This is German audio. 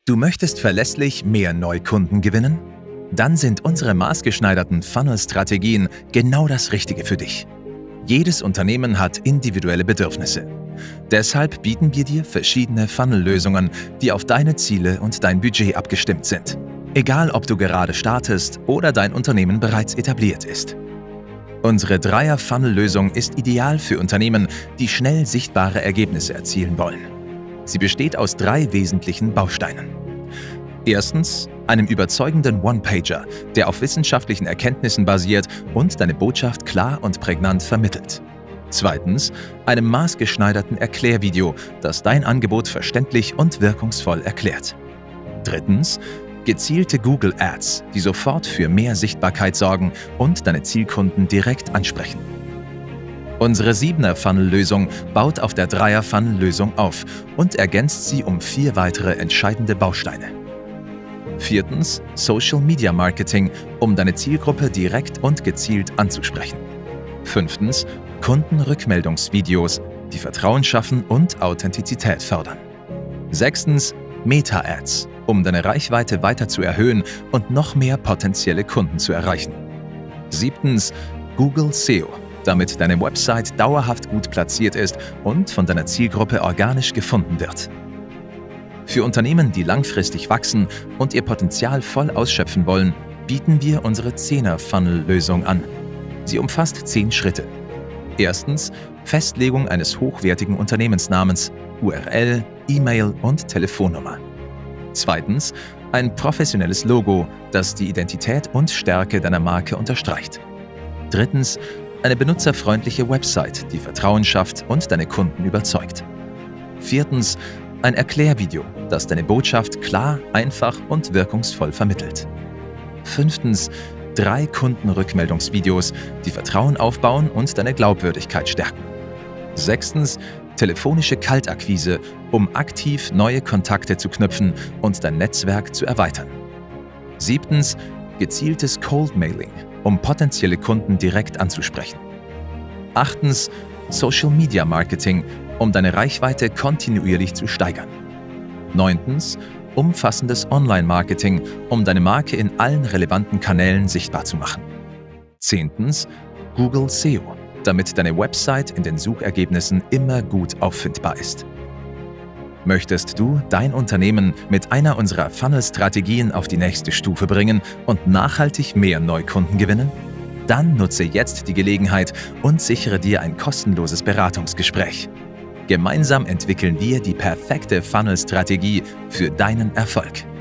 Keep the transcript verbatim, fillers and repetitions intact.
Du möchtest verlässlich mehr Neukunden gewinnen? Dann sind unsere maßgeschneiderten Funnel-Strategien genau das Richtige für dich. Jedes Unternehmen hat individuelle Bedürfnisse. Deshalb bieten wir dir verschiedene Funnel-Lösungen, die auf deine Ziele und dein Budget abgestimmt sind. Egal, ob du gerade startest oder dein Unternehmen bereits etabliert ist. Unsere Dreier-Funnel-Lösung ist ideal für Unternehmen, die schnell sichtbare Ergebnisse erzielen wollen. Sie besteht aus drei wesentlichen Bausteinen. Erstens, einem überzeugenden One-Pager, der auf wissenschaftlichen Erkenntnissen basiert und deine Botschaft klar und prägnant vermittelt. Zweitens, einem maßgeschneiderten Erklärvideo, das dein Angebot verständlich und wirkungsvoll erklärt. Drittens, gezielte Google Ads, die sofort für mehr Sichtbarkeit sorgen und deine Zielkunden direkt ansprechen. Unsere Siebener-Funnel-Lösung baut auf der Dreier-Funnel-Lösung auf und ergänzt sie um vier weitere entscheidende Bausteine. Viertens, Social Media Marketing, um deine Zielgruppe direkt und gezielt anzusprechen. Fünftens, Kundenrückmeldungsvideos, die Vertrauen schaffen und Authentizität fördern. Sechstens, Meta-Ads, um deine Reichweite weiter zu erhöhen und noch mehr potenzielle Kunden zu erreichen. Siebtens, Google S E O, damit deine Website dauerhaft gut platziert ist und von deiner Zielgruppe organisch gefunden wird. Für Unternehmen, die langfristig wachsen und ihr Potenzial voll ausschöpfen wollen, bieten wir unsere Zehner-Funnel-Lösung an. Sie umfasst zehn Schritte. Erstens, Festlegung eines hochwertigen Unternehmensnamens, U R L, E-Mail und Telefonnummer. Zweitens, ein professionelles Logo, das die Identität und Stärke deiner Marke unterstreicht. Drittens, eine benutzerfreundliche Website, die Vertrauen schafft und deine Kunden überzeugt. Viertens, ein Erklärvideo, das deine Botschaft klar, einfach und wirkungsvoll vermittelt. Fünftens, drei Kundenrückmeldungsvideos, die Vertrauen aufbauen und deine Glaubwürdigkeit stärken. Sechstens, telefonische Kaltakquise, um aktiv neue Kontakte zu knüpfen und dein Netzwerk zu erweitern. Siebtens, gezieltes Cold Mailing, um potenzielle Kunden direkt anzusprechen. Achtens, Social Media Marketing, um deine Reichweite kontinuierlich zu steigern. Neuntens, umfassendes Online-Marketing, um deine Marke in allen relevanten Kanälen sichtbar zu machen. Zehntens, Google S E O, damit deine Website in den Suchergebnissen immer gut auffindbar ist. Möchtest du dein Unternehmen mit einer unserer Funnel-Strategien auf die nächste Stufe bringen und nachhaltig mehr Neukunden gewinnen? Dann nutze jetzt die Gelegenheit und sichere dir ein kostenloses Beratungsgespräch. Gemeinsam entwickeln wir die perfekte Funnel-Strategie für deinen Erfolg.